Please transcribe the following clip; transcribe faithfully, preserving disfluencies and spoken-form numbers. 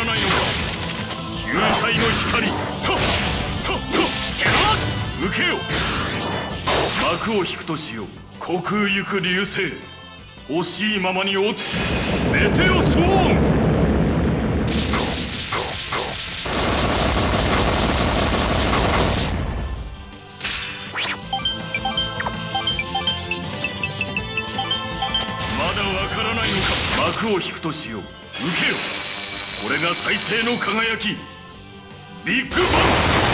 ないのか。救済の光、はっはっはっ、受けよ。幕を引くとしよう。虚空ゆく流星、欲しいままに落ちメテオスウォーン。幕を引くとしよう。受けよ。これが再生の輝き、ビッグバン。